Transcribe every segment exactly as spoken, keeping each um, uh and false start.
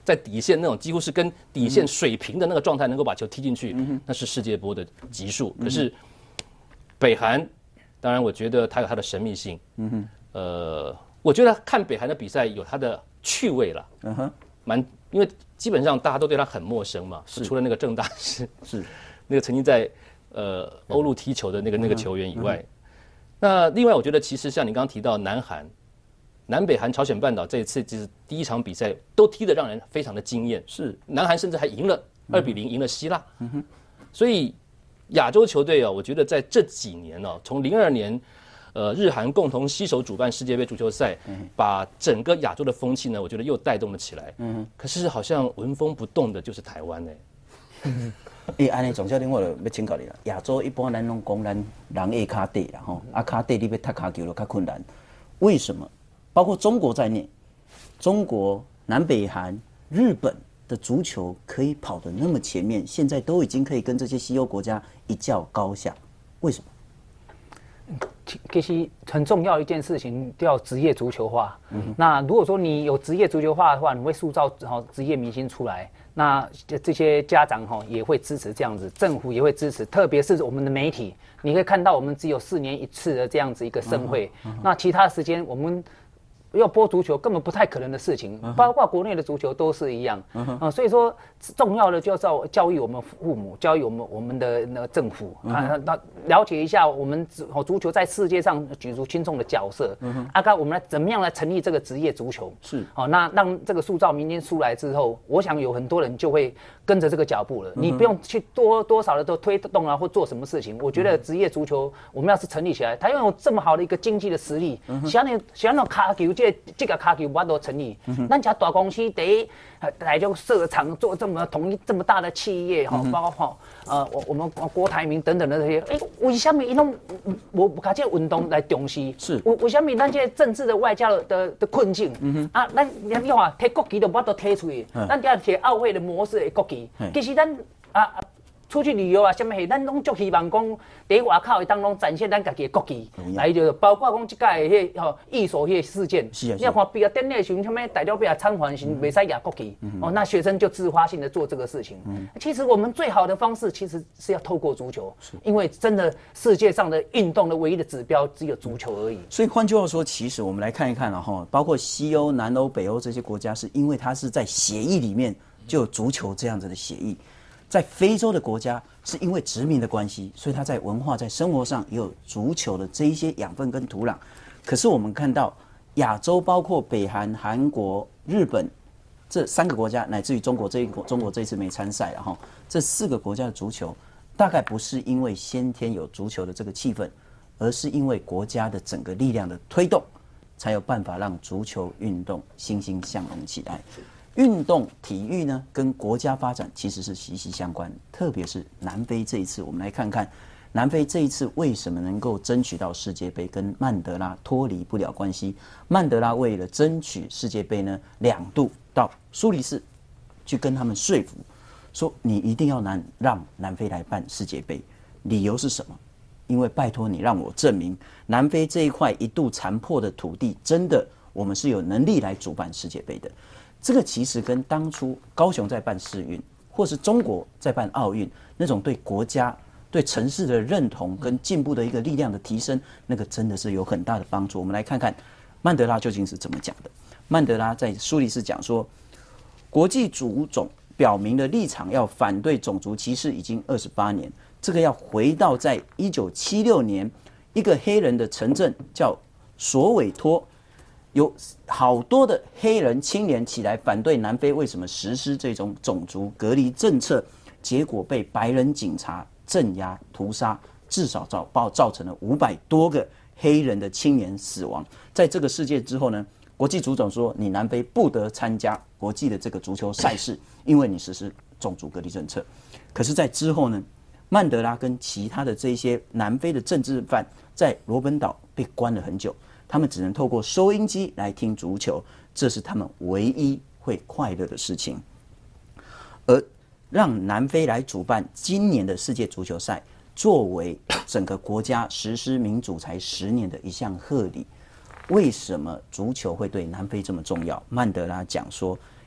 在底线那种几乎是跟底线水平的那个状态，能够把球踢进去， 嗯、 那是世界波的级数。可是北韩，当然我觉得它有它的神秘性。嗯哼，呃，我觉得看北韩的比赛有它的趣味了。嗯哼，蛮因为基本上大家都对他很陌生嘛，除了那个郑大师是那个曾经在呃欧陆踢球的那个那个球员以外，嗯、那另外我觉得其实像你刚刚提到南韩。南北韩朝鲜半岛这一次就是第一场比赛都踢得让人非常的惊艳，是南韩甚至还赢了二比零赢了希腊，嗯哼，所以亚洲球队啊，我觉得在这几年哦，从零二年，呃日韩共同携手主办世界杯足球赛，嗯、把整个亚洲的风气呢，我觉得又带动了起来，嗯，可是好像纹风不动的就是台湾呢。 诶，安尼总教练我就要请教你啦。亚洲一般咱拢讲咱人下骹底啦吼，啊骹底你要踢骹球就较困难，为什么？包括中国在内，中国、南北韩、日本的足球可以跑得那么前面，现在都已经可以跟这些西欧国家一较高下，为什么？ 其实很重要的一件事情，叫职业足球化。嗯、那如果说你有职业足球化的话，你会塑造好职业明星出来。那这些家长哈也会支持这样子，政府也会支持，特别是我们的媒体，你可以看到我们只有四年一次的这样子一个盛会，嗯、那其他时间我们。要播足球根本不太可能的事情，包括国内的足球都是一样。啊、呃，所以说重要的就是要教育我们父母，教育我们我们的那个政府啊，那了解一下我们足球在世界上举足轻重的角色。啊，该我们来怎么样来成立这个职业足球？是，好、哦，那让这个塑造明天出来之后，我想有很多人就会跟着这个脚步了。你不用去多多少的都推动啊，或做什么事情。我觉得职业足球我们要是成立起来，它拥有这么好的一个经济的实力，像那像那卡球。这这个卡球我都成立，咱家大公司第一来就设厂做这么统一这么大的企业哈，包括哈呃我我们郭台铭等等的这些，哎、欸，为什么伊拢无不把这个运动来重视？是，为为什么咱这政治的外交的的困境、嗯、啊，咱你看摕国旗都我都摕出去，咱就要摕奥会的模式的国旗，其实咱啊。出去旅游啊，什么嘿，咱拢足希望讲，伫外口会当拢展现咱家己的国旗，来就包括讲即届迄吼艺术迄事件，你要看毕业典礼的时候，什么代表毕业参访时袂使举国旗，嗯、哦，那学生就自发性的做这个事情。嗯、其实我们最好的方式，其实是要透过足球，因为真的世界上的运动的唯一的指标只有足球而已。 所以换句话说，其实我们来看一看了哈，包括西欧、南欧、北欧这些国家，是因为它是在协议里面就有足球这样子的协议。在非洲的国家，是因为殖民的关系，所以它在文化、在生活上也有足球的这一些养分跟土壤。可是我们看到亚洲，包括北韩、韩国、日本这三个国家，乃至于中国这一国，中国这一次没参赛了哈。这四个国家的足球，大概不是因为先天有足球的这个气氛，而是因为国家的整个力量的推动，才有办法让足球运动欣欣向荣起来。运动体育呢，跟国家发展其实是息息相关。特别是南非这一次，我们来看看南非这一次为什么能够争取到世界杯，跟曼德拉脱离不了关系。曼德拉为了争取世界杯呢，两度到苏黎世去跟他们说服，说你一定要南让南非来办世界杯。理由是什么？因为拜托你让我证明，南非这一块一度残破的土地，真的我们是有能力来主办世界杯的。这个其实跟当初高雄在办世运，或是中国在办奥运，那种对国家、对城市的认同跟进步的一个力量的提升，那个真的是有很大的帮助。我们来看看曼德拉究竟是怎么讲的。曼德拉在苏黎世讲说，国际足总表明的立场要反对种族歧视已经二十八年，这个要回到在一九七六年，一个黑人的城镇叫索韦托。有好多的黑人青年起来反对南非为什么实施这种种族隔离政策，结果被白人警察镇压屠杀，至少造报造成了五百多个黑人的青年死亡。在这个事件之后呢，国际足总说你南非不得参加国际的这个足球赛事，因为你实施种族隔离政策。可是在之后呢，曼德拉跟其他的这些南非的政治犯在罗本岛被关了很久，他们只能透过收音机来听足球，这是他们唯一会快乐的事情。而让南非来主办今年的世界足球赛，作为整个国家实施民主才十年的一项贺礼，为什么足球会对南非这么重要？曼德拉讲说，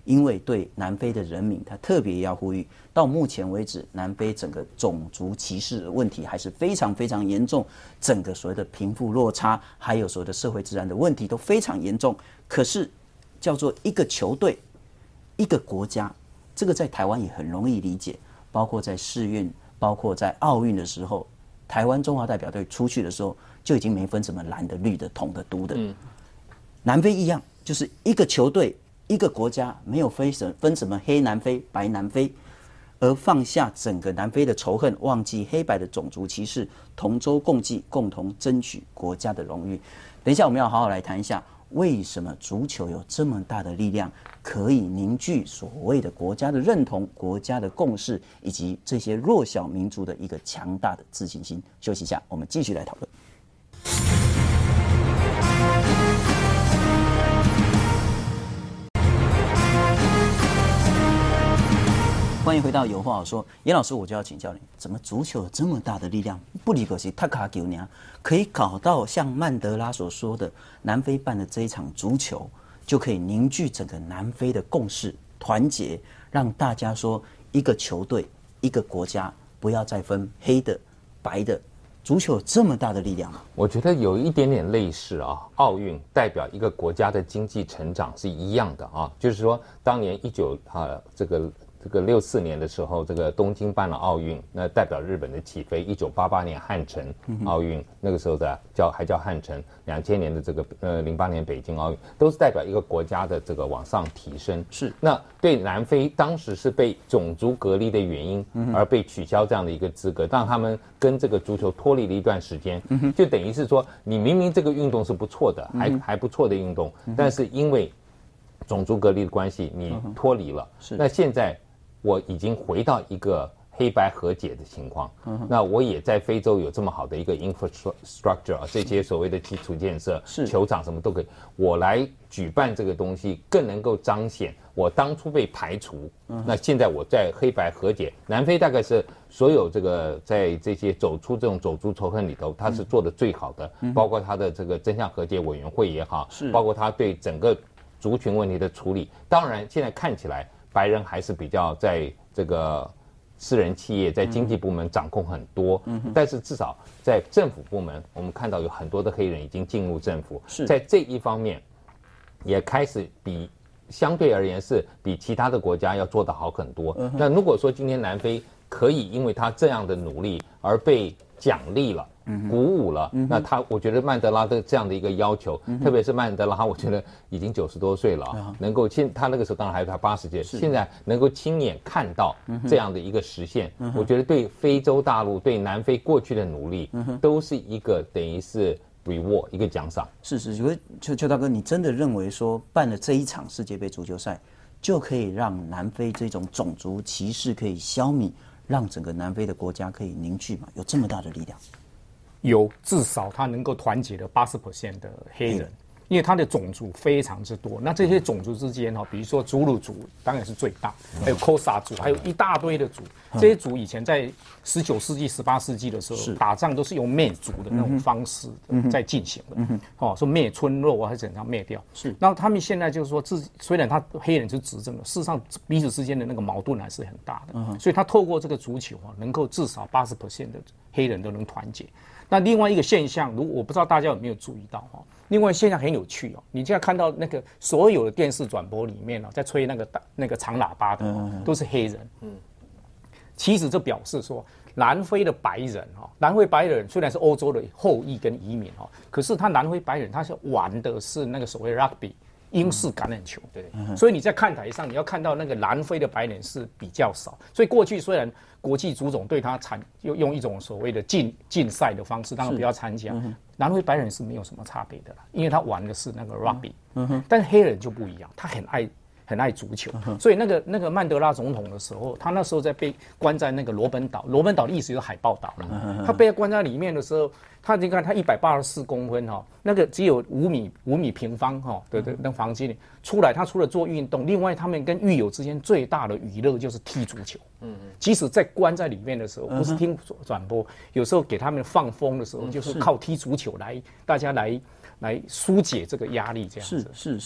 因为对南非的人民，他特别要呼吁，到目前为止，南非整个种族歧视的问题还是非常非常严重，整个所谓的贫富落差，还有所谓的社会治安的问题都非常严重。可是叫做一个球队、一个国家，这个在台湾也很容易理解，包括在世运，包括在奥运的时候，台湾中华代表队出去的时候，就已经没分什么蓝的、绿的、统的、独的。嗯，南非一样，就是一个球队。一个国家没有分什分什么黑南非、白南非，而放下整个南非的仇恨，忘记黑白的种族歧视，同舟共济，共同争取国家的荣誉。等一下，我们要好好来谈一下，为什么足球有这么大的力量，可以凝聚所谓的国家的认同、国家的共识，以及这些弱小民族的一个强大的自信心。休息一下，我们继续来讨论。欢迎回到有话好说，严老师，我就要请教你，怎么足球有这么大的力量？不离可惜塔卡球娘可以搞到像曼德拉所说的，南非办的这一场足球，就可以凝聚整个南非的共识、团结，让大家说一个球队、一个国家不要再分黑的、白的。足球有这么大的力量吗？ 我觉得有一点点类似啊，奥运代表一个国家的经济成长是一样的啊，就是说当年一九啊这个。这个六四年的时候，这个东京办了奥运，那代表日本的起飞。一九八八年汉城奥运，嗯、那个时候的叫还叫汉城。两千年的这个呃零八年北京奥运，都是代表一个国家的这个往上提升。 是。 那对南非当时是被种族隔离的原因而被取消这样的一个资格，让他们跟这个足球脱离了一段时间，嗯、就等于是说，你明明这个运动是不错的，还还不错的运动，嗯、但是因为种族隔离的关系，你脱离了。是。那现在。我已经回到一个黑白和解的情况，嗯、那我也在非洲有这么好的一个 infrastructure， 这些所谓的基础建设、球场什么都可以，我来举办这个东西，更能够彰显我当初被排除。嗯、那现在我在黑白和解，南非大概是所有这个在这些走出这种种族仇恨里头，它是做的最好的，嗯、包括它的这个真相和解委员会也好，是包括它对整个族群问题的处理。当然，现在看起来。白人还是比较在这个私人企业、在经济部门掌控很多，嗯、但是至少在政府部门，我们看到有很多的黑人已经进入政府，在这一方面也开始比相对而言是比其他的国家要做得好很多。嗯、那如果说今天南非可以因为他这样的努力而被奖励了。鼓舞了，嗯、那他我觉得曼德拉的这样的一个要求，嗯、特别是曼德拉，我觉得已经九十多岁了，嗯、能够亲他那个时候当然还有他八十岁，现在能够亲眼看到这样的一个实现，嗯、我觉得对非洲大陆、对南非过去的努力，嗯、都是一个等于是 reward 一个奖赏。 是是，因为邱邱大哥，你真的认为说办了这一场世界杯足球赛，就可以让南非这种种族歧视可以消弭，让整个南非的国家可以凝聚嘛？有这么大的力量？ 有，至少他能够团结了八十 percent 的黑人，因为他的种族非常之多。那这些种族之间哈，比如说祖鲁族当然是最大，还有科萨族，还有一大堆的族。这些族以前在十九世纪、十八世纪的时候打仗都是用灭族的那种方式在进行的，哦，说灭村落啊，还是怎样灭掉。是，然后他们现在就是说，自虽然他黑人是执政的，事实上彼此之间的那个矛盾还是很大的。所以他透过这个足球啊，能够至少八十 percent 的黑人都能团结。那另外一个现象，如果我不知道大家有没有注意到哈，另外现象很有趣哦。你现在看到那个所有的电视转播里面哦，在吹那个大那个长喇叭的、哦，都是黑人。嗯，其实这表示说，南非的白人哈，南非白人虽然是欧洲的后裔跟移民哈，可是他南非白人他是玩的是那个所谓 rugby。英式橄榄球，对，所以你在看台上，你要看到那个南非的白人是比较少。所以过去虽然国际足总对他参用用一种所谓的竞竞赛的方式，让他不要参加，南非白人是没有什么差别的啦，因为他玩的是那个 rugby，、嗯、但是黑人就不一样，他很爱。很爱足球，所以那个那个曼德拉总统的时候，他那时候在被关在那个罗本岛，罗本岛的意思就是海豹岛了。他被关在里面的时候，他你看他一百八十四公分哈，那个只有五米五米平方哈的的那房间里出来，他除了做运动，另外他们跟狱友之间最大的娱乐就是踢足球。嗯，即使在关在里面的时候，不是听转播，有时候给他们放风的时候，就是靠踢足球来大家来来疏解这个压力，这样子。 是是是。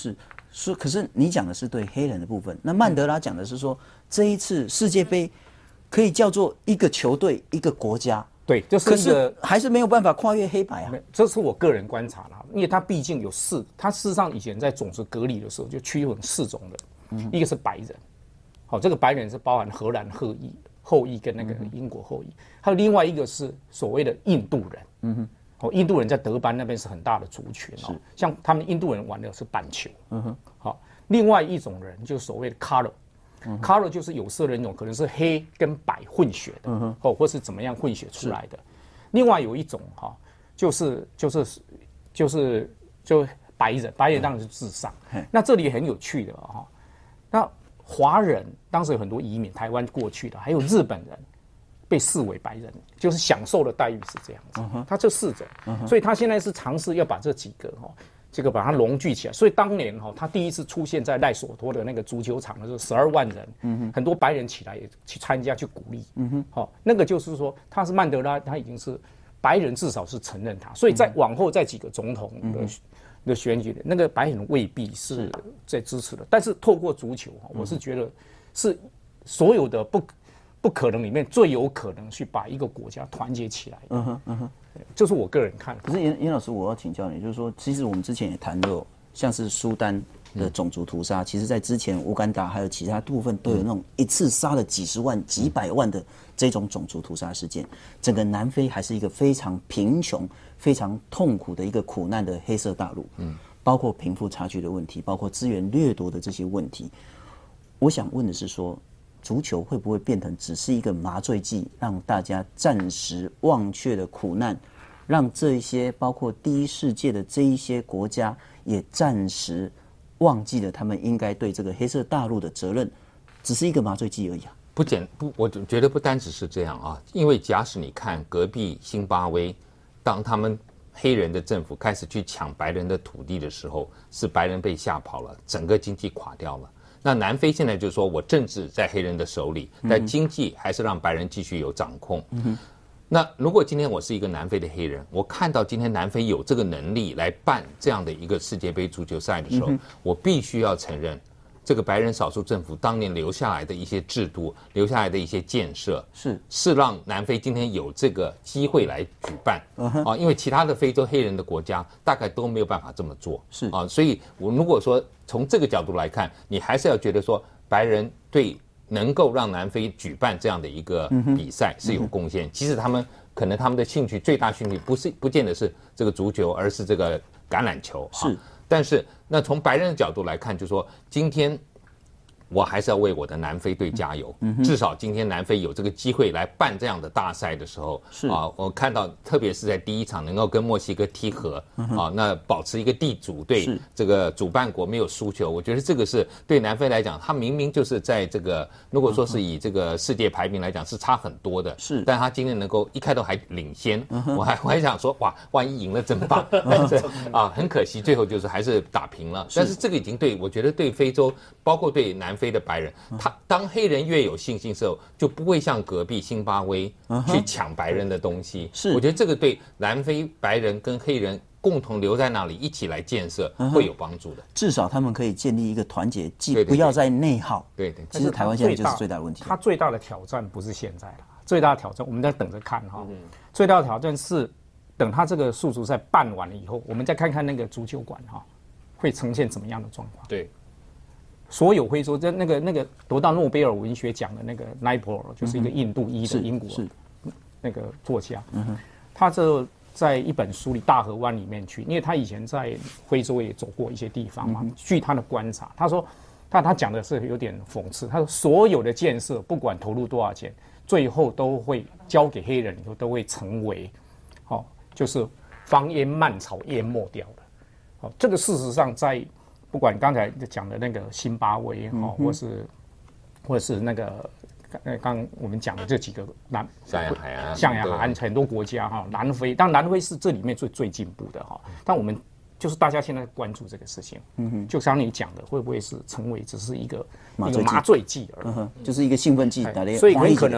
是，可是你讲的是对黑人的部分，那曼德拉讲的是说，这一次世界杯可以叫做一个球队、一个国家， 对，这是可一个是还是没有办法跨越黑白啊。 这是我个人观察啦，因为他毕竟有四，他事实上以前在种族隔离的时候就区分四种人，嗯、一个是白人，好、哦，这个白人是包含荷兰后裔后裔跟那个英国后裔，嗯、还有另外一个是所谓的印度人，嗯哼。哦，印度人在德班那边是很大的族群哦，像他们印度人玩的是板球，嗯哼，好，另外一种人就是所谓的 color，color、嗯、就是有色人种，可能是黑跟白混血的，嗯哼，哦，或是怎么样混血出来的。另外有一种哈、哦，就是就是就是就白人，白人当然是至上。嗯、那这里很有趣的哈、哦，那华人当时有很多移民台湾过去的，还有日本人。被视为白人，就是享受的待遇是这样子。Uh-huh. 他这四种， uh-huh. 所以他现在是尝试要把这几个哈，这个把它融聚起来。所以当年哈，他第一次出现在赖索托的那个足球场的时候，十二万人， uh-huh. 很多白人起来也去参加去鼓励。嗯好、uh-huh. 那个就是说他是曼德拉，他已经是白人，至少是承认他。所以在往后在几个总统的、uh-huh. 的选举，那个白人未必是在支持的。但是透过足球，我是觉得是所有的不。不可能里面最有可能去把一个国家团结起来的，嗯哼，嗯哼，这是我个人看法。 可是严严老师，我要请教你，就是说，其实我们之前也谈过，像是苏丹的种族屠杀，嗯、其实在之前乌干达还有其他部分都有那种一次杀了几十万、几百万的这种种族屠杀事件。整个南非还是一个非常贫穷、非常痛苦的一个苦难的黑色大陆，嗯，包括贫富差距的问题，包括资源掠夺的这些问题。我想问的是说。足球会不会变成只是一个麻醉剂，让大家暂时忘却的苦难，让这一些包括第一世界的这一些国家也暂时忘记了他们应该对这个黑色大陆的责任，只是一个麻醉剂而已啊？ 不简不，我觉得不单只是这样啊，因为假使你看隔壁辛巴威，当他们黑人的政府开始去抢白人的土地的时候，是白人被吓跑了，整个经济垮掉了。那南非现在就是说我政治在黑人的手里，但经济还是让白人继续有掌控。嗯、那如果今天我是一个南非的黑人，我看到今天南非有这个能力来办这样的一个世界杯足球赛的时候，嗯、我必须要承认，这个白人少数政府当年留下来的一些制度，留下来的一些建设，是是让南非今天有这个机会来举办。嗯、啊，因为其他的非洲黑人的国家大概都没有办法这么做。是啊，所以我如果说。从这个角度来看，你还是要觉得说，白人对能够让南非举办这样的一个比赛是有贡献。即使他们可能他们的兴趣最大兴趣不是不见得是这个足球，而是这个橄榄球。是，但是那从白人的角度来看，就是说今天。我还是要为我的南非队加油。嗯、至少今天南非有这个机会来办这样的大赛的时候，是啊，我看到，特别是在第一场能够跟墨西哥踢和，嗯、啊，那保持一个地主对这个主办国没有输球，我觉得这个是对南非来讲，他明明就是在这个如果说是以这个世界排名来讲是差很多的，是，但他今天能够一开头还领先，嗯、我还我还想说哇，万一赢了真棒，但是啊，很可惜最后就是还是打平了。但是这个已经对我觉得对非洲，包括对南非。非的白人，他当黑人越有信心的时候，就不会像隔壁辛巴威去抢白人的东西。是，我觉得这个对南非白人跟黑人共同留在那里一起来建设会有帮助的。 至少他们可以建立一个团结，既不要再内耗。 对对， 其实台湾现在就是最大的问题。 他最大的挑战不是现在了，最大的挑战我们在等着看哈。嗯、最大的挑战是等他这个世足赛办完了以后，我们再看看那个足球馆哈，会呈现怎么样的状况。对。所有会说，在那个那个得到诺贝尔文学奖的那个奈普尔，就是一个印度裔的英国那个作家，嗯、他这在一本书里《大河湾》里面去，因为他以前在非洲也走过一些地方嘛。嗯、据他的观察，他说，但他讲的是有点讽刺。他说，所有的建设不管投入多少钱，最后都会交给黑人以后，都会成为，哦，就是方烟蔓草淹没掉的。哦，这个事实上在。不管刚才讲的那个辛巴威哈，嗯、或是或者是那个刚刚我们讲的这几个南象牙海岸、 象牙海岸很多国家哈，南非，当然南非是这里面最最进步的哈。但我们就是大家现在关注这个事情，嗯哼，就像你讲的，会不会是成为只是一个一个麻醉剂而已， 就是一个兴奋剂， 所以很可能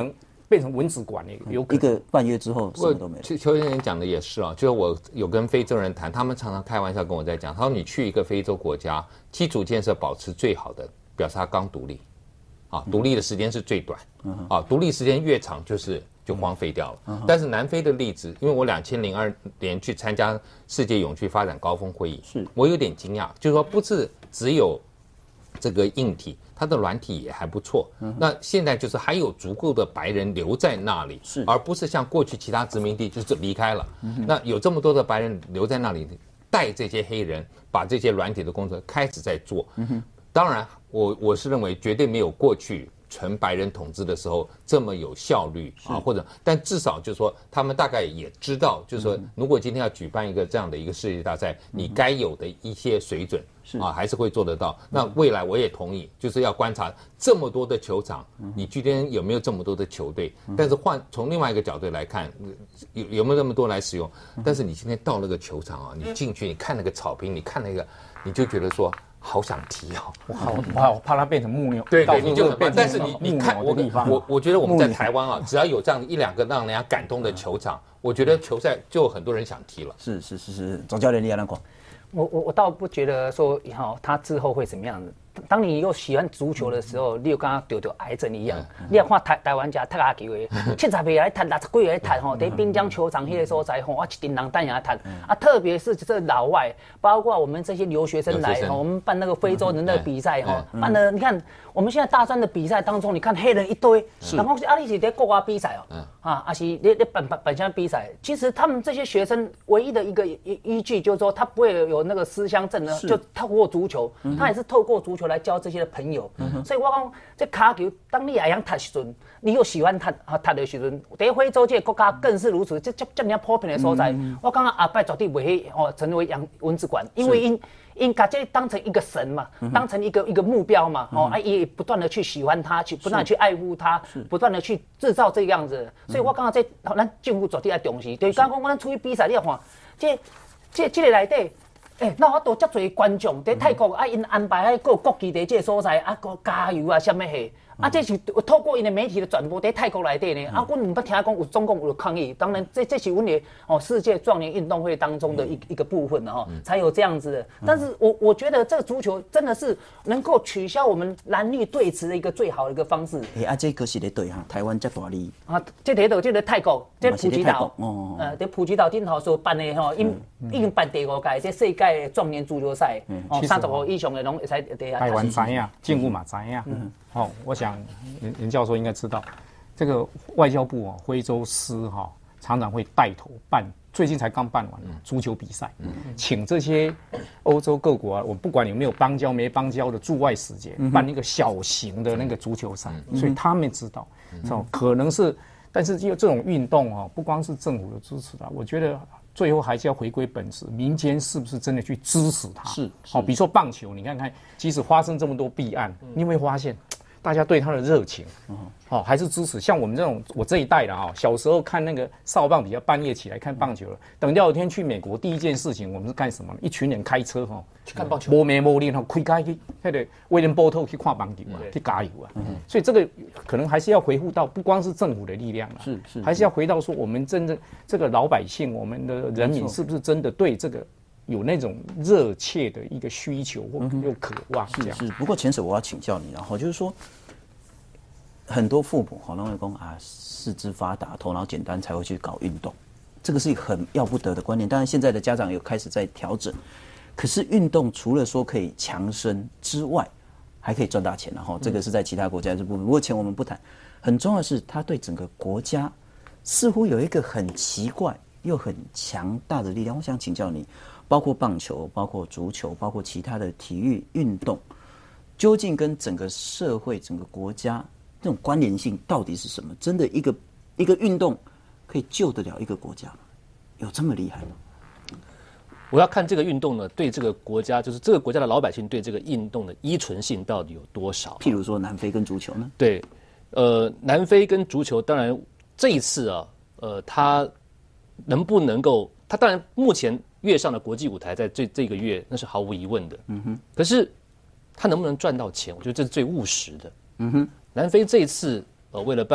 变成蚊子馆也有可能。 一个半月之后什么都没了。 邱邱先生讲的也是啊，就是我有跟非洲人谈，他们常常开玩笑跟我在讲，他说你去一个非洲国家，基础建设保持最好的，表示他刚独立，啊，独立的时间是最短，啊，独立时间越长就是就荒废掉了。但是南非的例子，因为我两千零二年去参加世界永续发展高峰会议， 是我有点惊讶，就是说不是只有这个硬体。它的软体也还不错，嗯、那现在就是还有足够的白人留在那里， 是， 而不是像过去其他殖民地就是离开了。嗯、那有这么多的白人留在那里，带这些黑人把这些软体的工作开始在做。嗯、当然，我我是认为绝对没有过去纯白人统治的时候这么有效率啊，或者，但至少就是说，他们大概也知道，就是说，如果今天要举办一个这样的一个世界大赛，你该有的一些水准。啊，还是会做得到。那未来我也同意，就是要观察这么多的球场，你今天有没有这么多的球队？但是换从另外一个角度来看，有有没有那么多来使用？但是你今天到那个球场啊，你进去，你看那个草坪，你看那个，你就觉得说好想踢哦， 我好我好怕它变成木牛， 对对，你就变成但是你你看我我我觉得我们在台湾啊，只要有这样一两个让人家感动的球场，我觉得球赛就很多人想踢了。 是是是是，总教练你要那个。 我我我倒不觉得说好，他之后会怎么样的。当你又喜欢足球的时候，你又跟他得到癌症一样。你要看台台湾家踢下球的，七十岁来踢，六十几岁来踢吼，在滨江球场迄个所在吼，啊一群人等下踢。啊，特别是这老外，包括我们这些留学生来吼，我们办那个非洲人的比赛吼，办的你看我们现在大专的比赛当中，你看黑人一堆，然后啊你是在国外比赛哦，啊啊是你你本本本乡比赛，其实他们这些学生唯一的一个依依据就是说，他不会有那个思乡症呢，就透过足球，他也是透过足球来交这些的朋友。所以我讲这卡球，当你也想踢时阵，你又喜欢踢啊踢的时阵，在非洲这个国家更是如此，这这这么普遍的所在，我感觉阿拜绝对不会哦成为洋蚊子馆，因为因。因把这当成一个神嘛，当成一个一个目标嘛，哦，啊也不断的去喜欢他，去不断的去爱护他，不断的去制造这个样子。所以我刚刚在咱政府绝对要重视。就是刚刚咱出去比赛，你要看，这这这个内底，诶，那我都遮侪观众在泰国啊，因安排喺个国旗在这个所在啊，个加油啊，什么嘿。啊，这是透过因的媒体的转播，在泰国内底呢，啊，我唔捌听讲有中共有抗议，当然这这是阮的哦世界壮年运动会当中的一一个部分了哈，才有这样子的。但是我我觉得这个足球真的是能够取消我们蓝绿对峙的一个最好的一个方式。 诶，啊，这个是咧对哈，台湾这大利啊，这里头这个泰国，这普吉岛， 哦， 呃，在普吉岛顶头所办的吼，因已经办第五届这世界壮年足球赛，哦，三十五以上的拢会使第台湾知影，政府嘛知影。好、哦，我想任任教授应该知道，这个外交部啊，徽州司哈、哦、常常会带头办，最近才刚办完、嗯、足球比赛，嗯、请这些欧洲各国啊，我不管有没有邦交没邦交的驻外使节，嗯、办一个小型的那个足球赛，嗯、所以他们知道，嗯、哦，可能是，但是就这种运动啊，不光是政府的支持啊，我觉得。最后还是要回归本质，民间是不是真的去支持它？ 是， 好、哦，比如说棒球，你看看，即使发生这么多弊案，嗯、你会发现，大家对它的热情，嗯，好、哦，还是支持。像我们这种我这一代的哈、哦，小时候看那个少棒比较半夜起来看棒球了。等第二天去美国，第一件事情我们是干什么？一群人开车哈、哦， 去看棒球， 无眠无力哈，开开去那个威廉波特去看棒球啊，去加油啊。嗯、所以这个可能还是要回复到不光是政府的力量了， 是是， 还是要回到说我们真正这个老百姓，我们的人民是不是真的对这个有那种热切的一个需求或又渴望？ 是是。不过前手我要请教你，然后就是说。很多父母好，认为说啊，四肢发达、头脑简单才会去搞运动，这个是很要不得的观念。当然，现在的家长有开始在调整。可是运动除了说可以强身之外，还可以赚大钱，然后这个是在其他国家这部分。不过钱我们不谈，很重要的是它对整个国家似乎有一个很奇怪又很强大的力量。我想请教你，包括棒球、包括足球、包括其他的体育运动，究竟跟整个社会、整个国家？这种关联性到底是什么？真的一个一个运动可以救得了一个国家吗？有这么厉害吗？ 我要看这个运动呢，对这个国家，就是这个国家的老百姓对这个运动的依存性到底有多少？ 譬如说南非跟足球呢？ 对，呃，南非跟足球，当然这一次啊，呃，他能不能够？他当然目前跃上了国际舞台，在这这个月那是毫无疑问的。嗯哼。可是他能不能赚到钱？我觉得这是最务实的。嗯哼。南非这一次，呃，为了办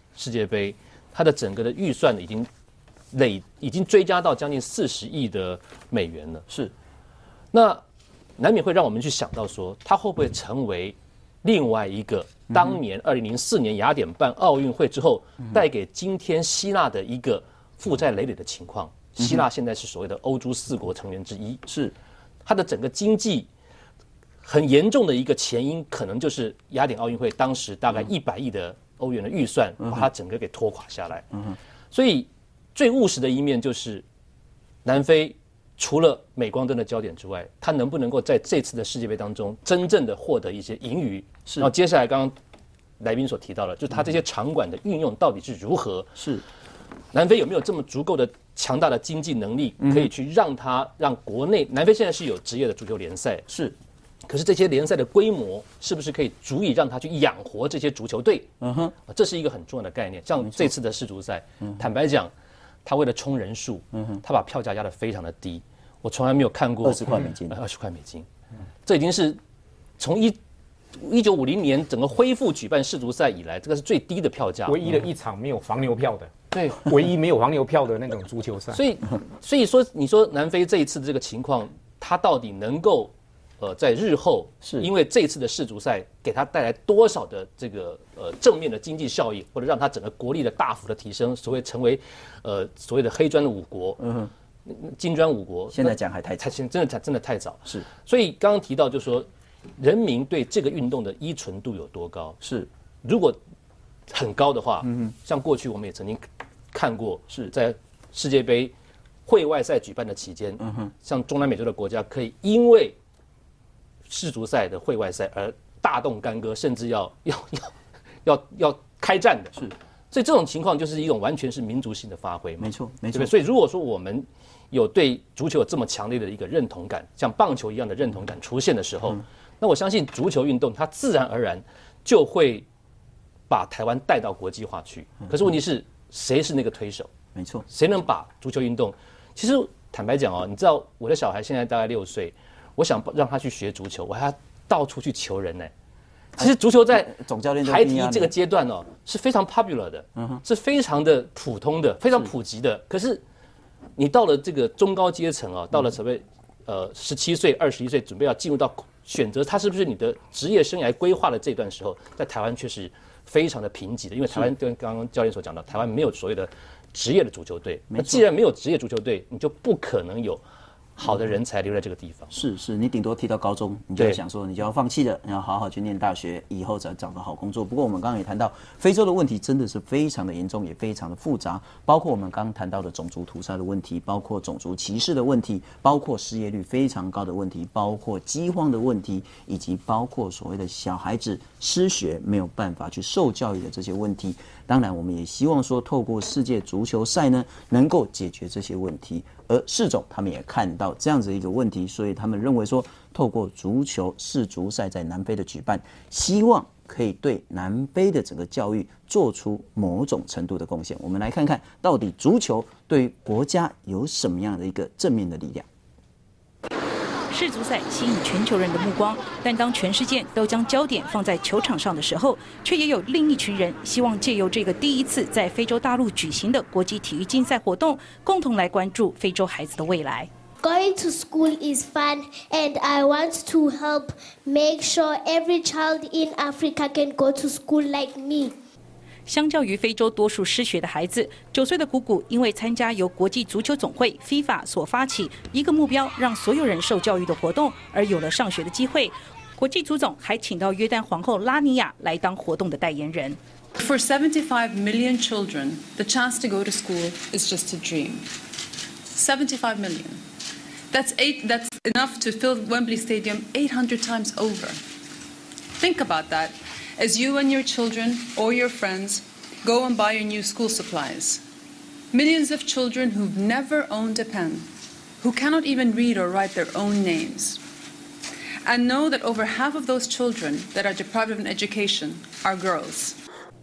世界杯，它的整个的预算已经累已经追加到将近四十亿的美元了。 是， 那难免会让我们去想到说，它会不会成为另外一个当年二零零四年雅典办奥运会之后带给今天希腊的一个负债累累的情况？希腊现在是所谓的欧洲四国成员之一， 是它的整个经济很严重的一个前因，可能就是雅典奥运会当时大概一百亿的欧元的预算，把它整个给拖垮下来。所以最务实的一面就是南非除了镁光灯的焦点之外，它能不能够在这次的世界杯当中真正的获得一些盈余？然后接下来刚刚来宾所提到的，就是它这些场馆的运用到底是如何？ 是南非有没有这么足够的强大的经济能力，可以去让它让国内南非现在是有职业的足球联赛， 是。 可是这些联赛的规模是不是可以足以让他去养活这些足球队？嗯哼，这是一个很重要的概念。像这次的世足赛，坦白讲，他为了冲人数，嗯哼，他把票价压得非常的低。我从来没有看过二十块美金， 二十块美金，这已经是从一一九五零年整个恢复举办世足赛以来，这个是最低的票价， 唯一的一场没有黄牛票的， 对， 唯一没有黄牛票的那种足球赛。 所以，所以说，你说南非这一次的这个情况，他到底能够？呃，在日后是因为这次的世足赛给他带来多少的这个呃正面的经济效益，或者让他整个国力的大幅的提升，所谓成为呃所谓的黑砖的五国，嗯，金砖五国， 现在讲还太太真的真的太早。 是， 所以刚刚提到就是说，人民对这个运动的依存度有多高？ 是， 如果很高的话，嗯，像过去我们也曾经看过，是在世界杯会外赛举办的期间，嗯哼，像中南美洲的国家可以因为世足赛的会外赛而大动干戈，甚至要要要要要开战的，是，所以这种情况就是一种完全是民族性的发挥嘛， 没错，没错。 对不对？所以如果说我们有对足球有这么强烈的一个认同感，像棒球一样的认同感出现的时候，嗯、那我相信足球运动它自然而然就会把台湾带到国际化去。可是问题是，谁是那个推手？ 没错， 谁能把足球运动？其实坦白讲哦，你知道我的小孩现在大概六岁。我想让他去学足球，我还要到处去求人呢。其实足球在总教练孩提这个阶段哦，是非常 popular 的，是非常的普通的，非常普及的。可是你到了这个中高阶层啊，到了所谓呃十七岁、二十一岁，准备要进入到选择他是不是你的职业生涯规划的这段时候，在台湾却是非常的贫瘠的，因为台湾跟刚刚教练所讲的，台湾没有所谓的职业的足球队。那既然没有职业足球队，你就不可能有好的人才留在这个地方。 是是，你顶多踢到高中，你就要想说你就要放弃了，你要好好去念大学，以后再找个好工作。不过我们刚刚也谈到，非洲的问题真的是非常的严重，也非常的复杂，包括我们刚刚谈到的种族屠杀的问题，包括种族歧视的问题，包括失业率非常高的问题，包括饥荒的问题，以及包括所谓的小孩子失学没有办法去受教育的这些问题。当然，我们也希望说，透过世界足球赛呢，能够解决这些问题。而世总他们也看到这样子一个问题，所以他们认为说，透过足球世足赛在南非的举办，希望可以对南非的整个教育做出某种程度的贡献。我们来看看到底足球对于国家有什么样的一个正面的力量。 世足赛吸引全球人的目光，但当全世界都将焦点放在球场上的时候，却也有另一群人希望借由这个第一次在非洲大陆举行的国际体育竞赛活动，共同来关注非洲孩子的未来。 Going to school is fun, and I want to help make sure every child in Africa can go to school like me. 相较于非洲多数失学的孩子，九岁的谷谷因为参加由国际足球总会 FIFA 所发起一个目标让所有人受教育的活动，而有了上学的机会。国际足总还请到约旦皇后拉尼亚来当活动的代言人。 For seventy-five million children, the chance to go to school is just a dream. seventy-five million. That's eight. That's enough to fill Wembley Stadium eight hundred times over. Think about that. As you and your children or your friends go and buy your new school supplies. Millions of children who've never owned a pen, who cannot even read or write their own names. And know that over half of those children that are deprived of an education are girls.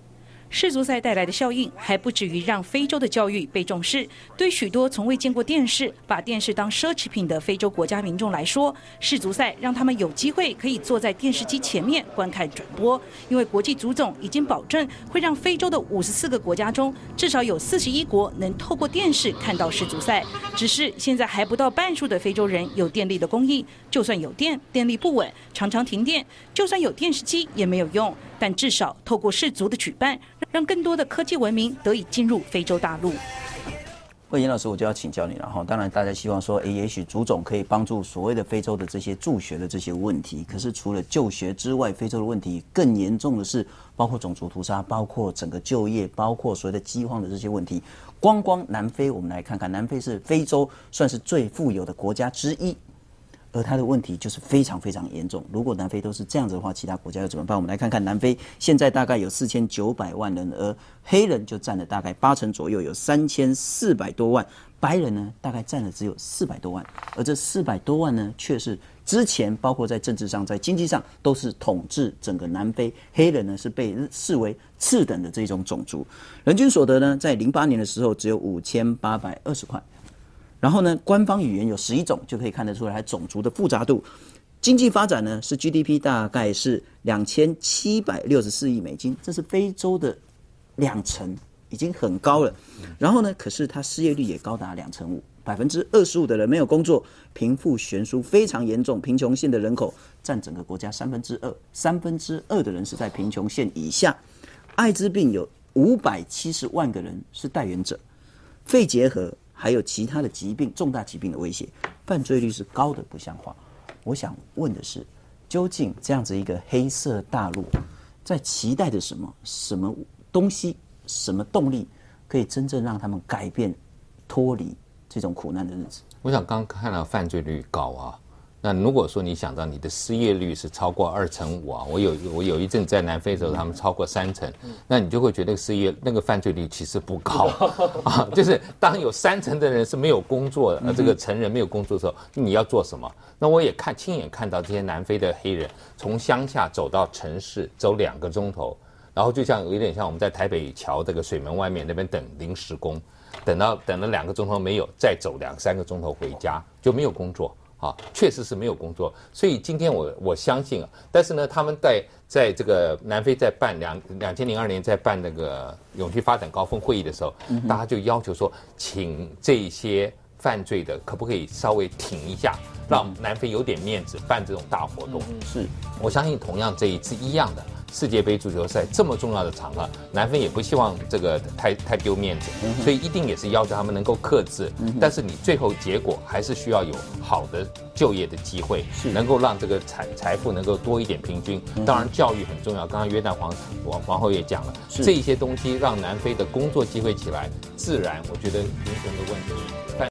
世足赛带来的效应还不止于让非洲的教育被重视，对许多从未见过电视、把电视当奢侈品的非洲国家民众来说，世足赛让他们有机会可以坐在电视机前面观看转播，因为国际足总已经保证会让非洲的五十四个国家中至少有四十一国能透过电视看到世足赛。只是现在还不到半数的非洲人有电力的供应，就算有电，电力不稳，常常停电；就算有电视机也没有用。但至少透过世足的举办，让更多的科技文明得以进入非洲大陆。 慧妍老师，我就要请教你了哈。当然，大家希望说，诶，也许足总可以帮助所谓的非洲的这些助学的这些问题。可是除了就学之外，非洲的问题更严重的是，包括种族屠杀，包括整个就业，包括所谓的饥荒的这些问题。光光南非，我们来看看，南非是非洲算是最富有的国家之一。而它的问题就是非常非常严重。如果南非都是这样子的话，其他国家又怎么办？我们来看看南非现在大概有四千九百万人，而黑人就占了大概八成左右，有三千四百多万。白人呢，大概占了只有四百多万。而这四百多万呢，却是之前包括在政治上、在经济上都是统治整个南非。黑人呢是被视为次等的这种种族。人均所得呢，在零八年的时候只有五千八百二十块。然后呢，官方语言有十一种，就可以看得出来它种族的复杂度。经济发展呢，是 G D P 大概是两千七百六十四亿美金，这是非洲的两成，已经很高了。然后呢，可是它失业率也高达两成五，百分之二十五的人没有工作，贫富悬殊非常严重，贫穷线的人口占整个国家三分之二，三分之二的人是在贫穷线以下。艾滋病有五百七十万个人是带源者，肺结核。还有其他的疾病、重大疾病的威胁，犯罪率是高的不像话。我想问的是，究竟这样子一个黑色大陆，在期待着什么？什么东西、什么动力，可以真正让他们改变、脱离这种苦难的日子？ 我想刚看到犯罪率高啊，那如果说你想到你的失业率是超过二成五啊，我有我有一阵在南非的时候，他们超过三成，那你就会觉得失业那个犯罪率其实不高啊。就是当有三成的人是没有工作的，呃，这个成人没有工作的时候，你要做什么？那我也看亲眼看到这些南非的黑人从乡下走到城市，走两个钟头，然后就像有点像我们在台北桥这个水门外面那边等临时工，等到等了两个钟头没有，再走两三个钟头回家，就没有工作。啊，确实是没有工作，所以今天我我相信啊，但是呢，他们在在这个南非在办两两千零二年在办那个永续发展高峰会议的时候，嗯、大家就要求说，请这些犯罪的可不可以稍微停一下，让南非有点面子办这种大活动。 嗯、是， 我相信同样这一次一样的。世界杯足球赛这么重要的场合，南非也不希望这个太太丢面子，嗯、所以一定也是要求他们能够克制。嗯、但是你最后结果还是需要有好的就业的机会，能够让这个财财富能够多一点平均。嗯、当然教育很重要，刚刚约旦皇皇皇后也讲了，这一些东西让南非的工作机会起来，自然我觉得贫穷的问题。